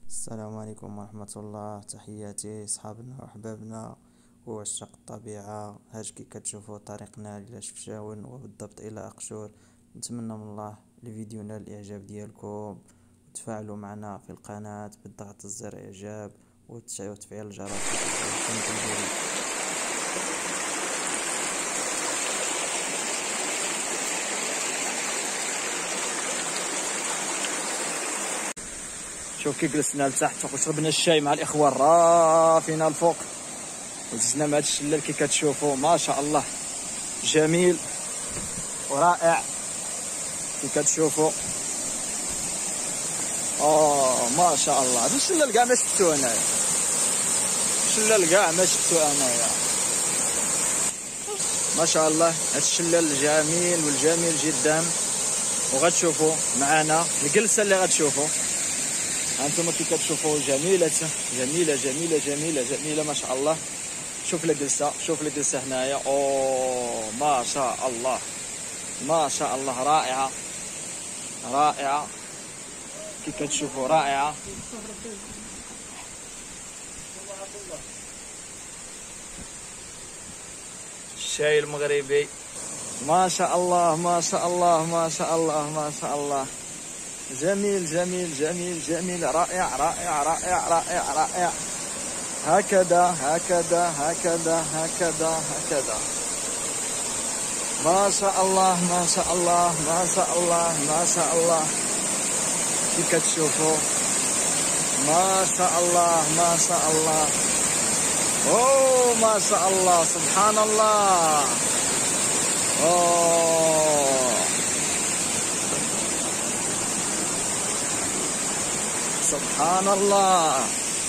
السلام عليكم ورحمة الله. تحياتي صحابنا وأحبابنا وعشاق الطبيعة. هاش كي كتشوفوا طريقنا إلى شفشاون وبالضبط إلى أقشور. نتمنى من الله الفيديو نال الإعجاب ديالكم، وتفاعلوا معنا في القناة بالضغط زر إعجاب وتفعيل الجرس باش تنزل. شوف كي جلسنا لتحت وشربنا الشاي مع الاخوان رافينا الفوق وززنا مع هاد الشلال كي كتشوفوا ما شاء الله جميل ورائع كي كتشوفوا. ما شاء الله هاد الشلال كاع ما شفتو انايا، الشلال كاع ما شفتو انايا ما شاء الله. هاد الشلال جميل والجميل جدا، وغتشوفوا معنا الجلسه اللي غتشوفوا هانتوما كي كتشوفوا جميلة جميلة جميلة جميلة جميلة ما شاء الله. شوف الجلسة، شوف الجلسة هنايا، ما شاء الله ما شاء الله، رائعة رائعة كي كتشوفوا رائعة. الشاي المغربي ما شاء الله ما شاء الله ما شاء الله ما شاء الله، جميل جميل جميل جميل، رائع رائع رائع رائع رائع. هكذا هكذا هكذا هكذا هكذا، ما شاء الله ما شاء الله ما شاء الله ما شاء الله كي كتشوفوا ما شاء الله ما شاء الله. ما شاء الله سبحان الله. سبحان الله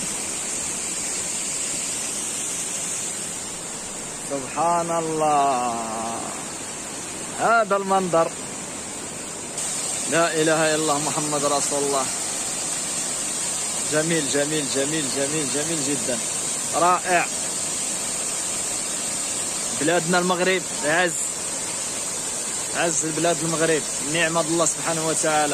سبحان الله، هذا المنظر لا إله إلا الله محمد رسول الله. جميل جميل جميل جميل جميل جدا، رائع. بلادنا المغرب عز عز بلاد المغرب، نعمة الله سبحانه وتعالى.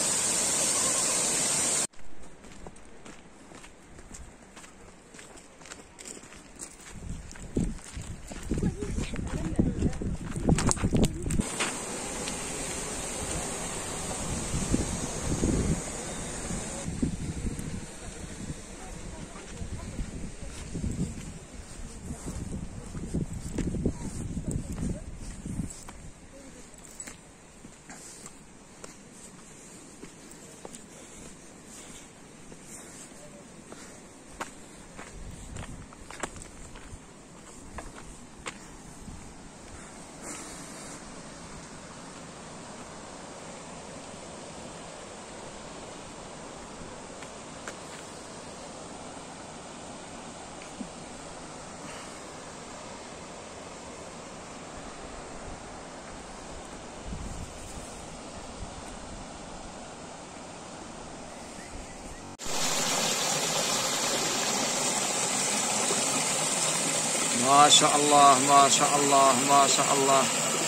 ما شاء الله ما شاء الله ما شاء الله.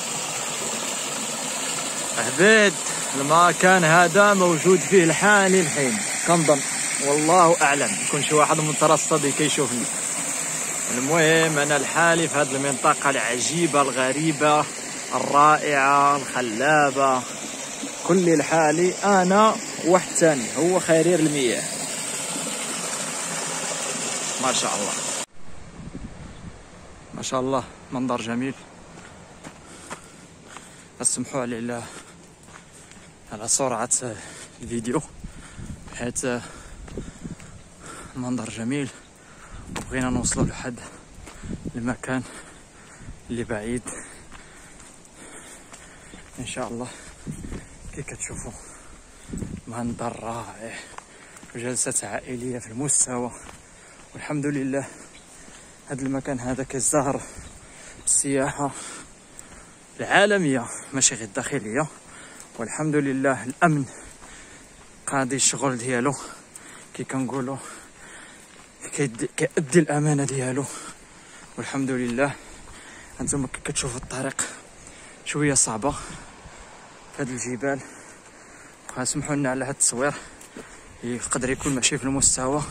عبيد المكان هذا موجود فيه الحالي الحين كنظن، والله اعلم، يكون شي واحد مترصد كيشوفني. المهم انا الحالي في هذه المنطقه العجيبه الغريبه الرائعه الخلابه، كل الحالي انا واحد ثاني هو خرير المياه. ما شاء الله ما شاء الله، منظر جميل. اسمحوا لي على سرعة الفيديو حيث المنظر جميل، وبغينا نوصلوا لحد المكان اللي بعيد ان شاء الله. كي كتشوفوا منظر رائع وجلسة عائلية في المستوى، والحمد لله هذا المكان هذا كيزدهر بالسياحة العالمية ماشي غير الداخلية، والحمد لله الأمن قاضي الشغل ديالو كي كنقولوا، كيأدي الأمانة ديالو، والحمد لله. هانتوما كي كتشوفوا الطريق شوية صعبة في هاد الجبال، سمحوا لنا على هاد التصوير يقدر يكون ماشي في المستوى.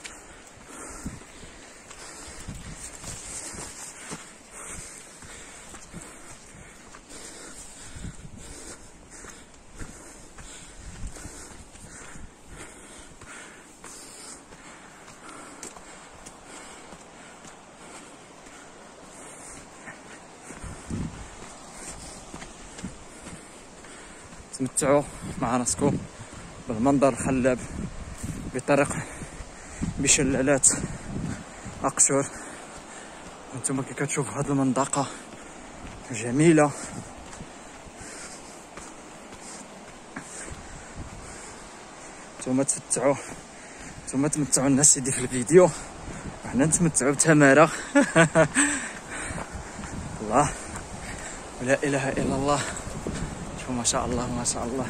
تمتعوا مع راسكم بالمنظر الخلاب بطريق بشلالات أقشور. انتم كي كتشوفوا هذه المنطقة جميلة، نتوما تمتعوا الناس اللي في الفيديو وحنا نتمتعوا بتمارة. الله ولا اله الا الله. شوف ما شاء الله ما شاء الله.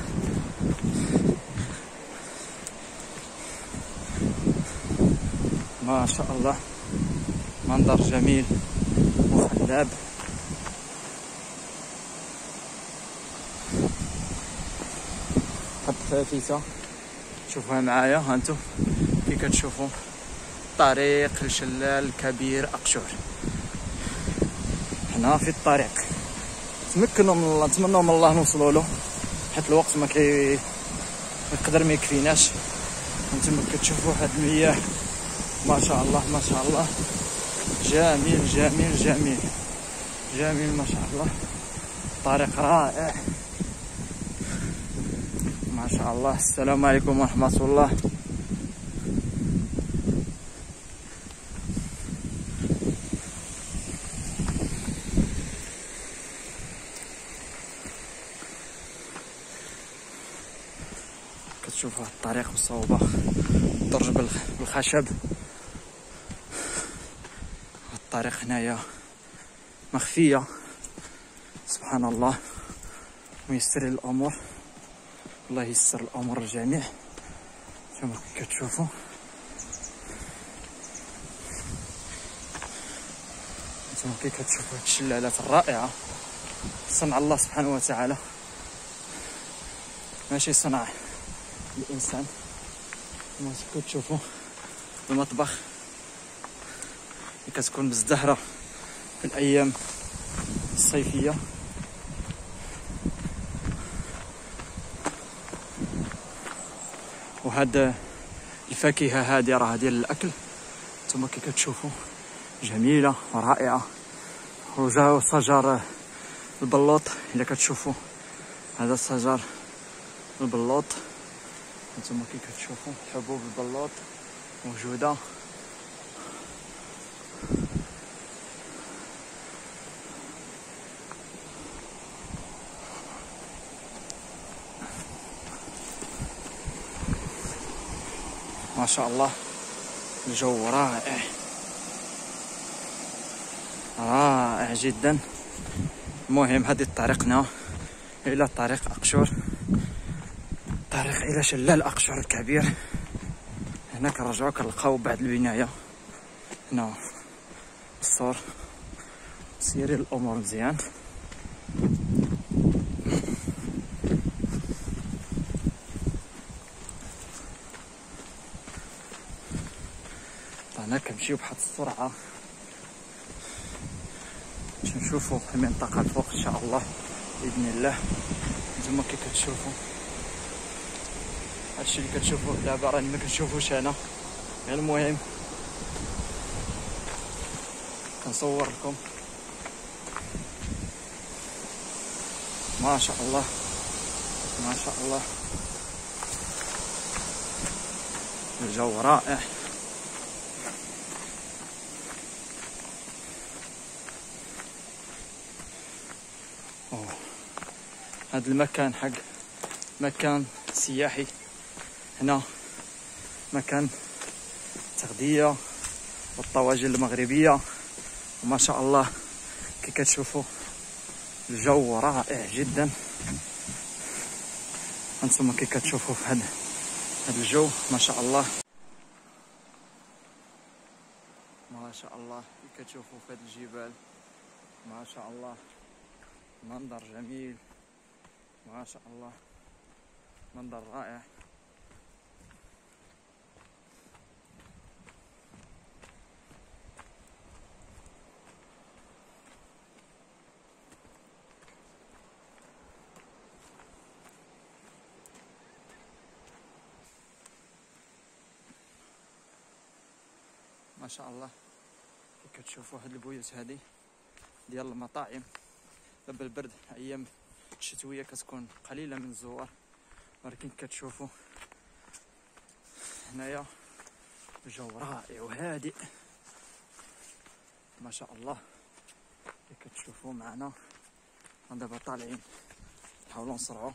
ما شاء الله منظر جميل وخلاب. هاد الفافيسة شوفوها معايا هانتو كي كتشوفوا طريق الشلال الكبير أقشور. حنا في الطريق تمكنوا من الله، نتمنوا من الله نوصلوا له حيت الوقت ما يقدر ما يكفيناش. انتم كتشوفوا هاد المياه ما شاء الله ما شاء الله جميل جميل جميل جميل ما شاء الله. طريق رائع ما شاء الله. السلام عليكم ورحمة الله. كتشوفوا الطريق مصوبة درج بالخشب. الطريق هنايا مخفية سبحان الله ويسر الأمور. الله يسر الأمور الجميع. كما كتشوفوا انتم كي كتشوفوا هاد الشلالات الرائعة صنع الله سبحانه وتعالى ماشي صنع الإنسان. كما كتشوفوا المطبخ اللي كتكون مزدهرة في الأيام الصيفية. وهاد الفاكهة هادي راه ديال الأكل. نتوما كي كتشوفوا جميلة ورائعة. وجاو شجر البلوط إلا كتشوفوا هذا الشجر البلوط. نتوما كي كتشوفوا حبوب البلوط موجودة. ما شاء الله الجو رائع رائع جدا. المهم هذه طريقنا الى طريق أقشور، طريق الى شلال أقشور الكبير. هنا كنرجعو كنلقاو بعد البناية هنا السور. سيري الامور مزيان. هنا كنمشيو بواحد السرعة باش نشوفوا المنطقة الفوق ان شاء الله باذن الله. نتوما كي كتشوفوا هادشي اللي كتشوفوه دابا راني ما كنشوفوش انا، غير المهم كنصور لكم. ما شاء الله ما شاء الله الجو رائع. هذا المكان حق مكان سياحي. هنا مكان تغذية والطواجن المغربية. وما شاء الله كي كتشوفوا الجو رائع جدا. انتم كي كتشوفوا في هذا الجو ما شاء الله ما شاء الله. كي كتشوفوا في هذه الجبال ما شاء الله منظر جميل ما شاء الله منظر رائع. ما شاء الله. كي كتشوفوا هاد البيوت هادي ديال المطاعم، دابا البرد ايام الشتويه كتكون قليله من الزوار، ولكن كتشوفوا هنايا الجو رائع وهادئ ما شاء الله. كي كتشوفوا معنا دابا طالعين نحاولوا نسرعوا.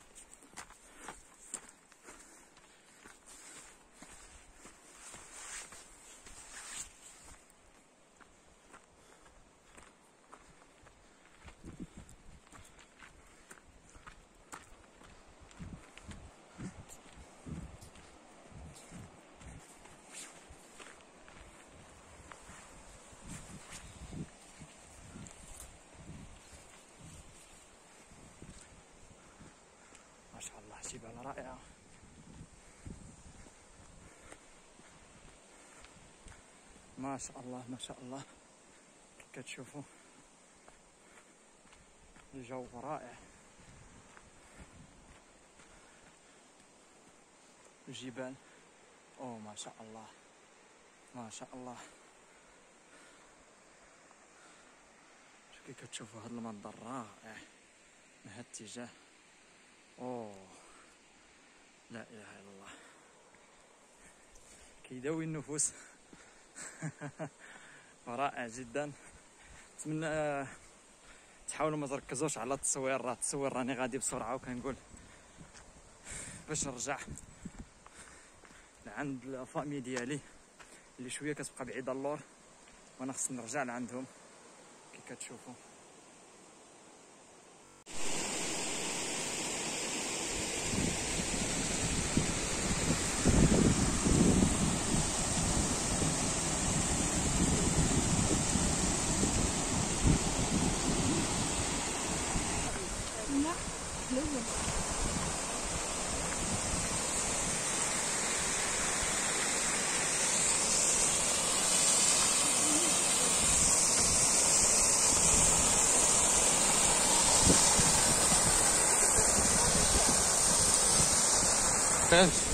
ما شاء الله جبال رائعة. ما شاء الله ما شاء الله. كتشوفوا الجو رائع، الجبال اوه ما شاء الله ما شاء الله. شوف كي كتشوفوا هذا المنظر رائع من هذا الاتجاه. اوه لا اله الا الله، كيداوي النفوس. رائع جدا. نتمنى تحاولوا ما تركزوش على التصوير، راه التصوير راني غادي بسرعه، وكنقول باش نرجع لعند الفامي ديالي اللي شويه كتبقى بعيده اللور، وانا خصني نرجع لعندهم كي كتشوفوا. Thanks.